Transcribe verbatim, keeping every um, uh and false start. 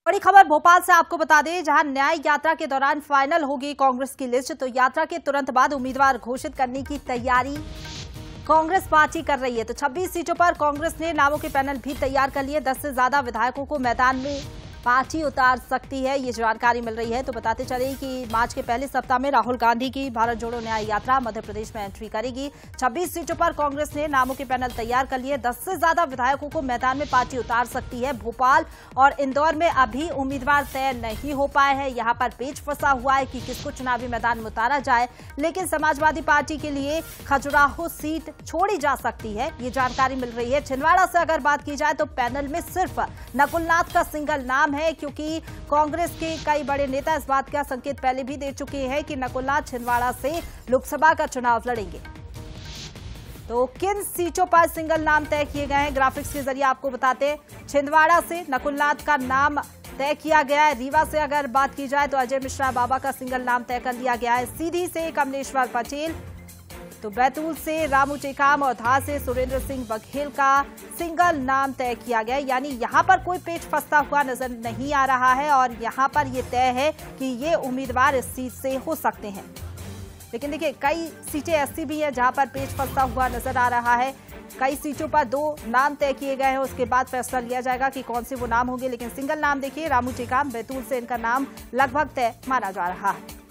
बड़ी खबर भोपाल से आपको बता दें, जहां न्याय यात्रा के दौरान फाइनल होगी कांग्रेस की लिस्ट, तो यात्रा के तुरंत बाद उम्मीदवार घोषित करने की तैयारी कांग्रेस पार्टी कर रही है। तो छब्बीस सीटों पर कांग्रेस ने नामों के पैनल भी तैयार कर लिए। दस से ज्यादा विधायकों को मैदान में पार्टी उतार सकती है, ये जानकारी मिल रही है। तो बताते चले कि मार्च के पहले सप्ताह में राहुल गांधी की भारत जोड़ो न्याय यात्रा मध्य प्रदेश में एंट्री करेगी। छब्बीस सीटों पर कांग्रेस ने नामों के पैनल तैयार कर लिए। दस से ज्यादा विधायकों को मैदान में पार्टी उतार सकती है। भोपाल और इंदौर में अभी उम्मीदवार तय नहीं हो पाए हैं। यहां पर पेच फंसा हुआ है कि किसको चुनावी मैदान में उतारा जाए, लेकिन समाजवादी पार्टी के लिए खजुराहो सीट छोड़ी जा सकती है, ये जानकारी मिल रही है। छिंदवाड़ा से अगर बात की जाए तो पैनल में सिर्फ नकुलनाथ का सिंगल नाम है, क्योंकि कांग्रेस के कई बड़े नेता इस बात का संकेत पहले भी दे चुके हैं कि नकुलनाथ छिंदवाड़ा से लोकसभा का चुनाव लड़ेंगे। तो किन सीटों पर सिंगल नाम तय किए गए हैं, ग्राफिक्स के जरिए आपको बताते हैं। छिंदवाड़ा से नकुलनाथ का नाम तय किया गया है। रीवा से अगर बात की जाए तो अजय मिश्रा बाबा का सिंगल नाम तय कर लिया गया है। सीधी से कमलेश्वर पटेल, तो बैतूल से रामू टेकाम और धार से सुरेंद्र सिंह बघेल का सिंगल नाम तय किया गया। यानी यहां पर कोई पेच फंसता हुआ नजर नहीं आ रहा है और यहां पर यह तय है कि ये उम्मीदवार इस सीट से हो सकते हैं। लेकिन देखिए, कई सीटें ऐसी भी हैं जहां पर पेच फंसता हुआ नजर आ रहा है। कई सीटों पर दो नाम तय किए गए हैं, उसके बाद फैसला लिया जाएगा कि कौन से वो नाम होंगे। लेकिन सिंगल नाम देखिए, रामू टेकाम, बैतूल से इनका नाम लगभग तय माना जा रहा है।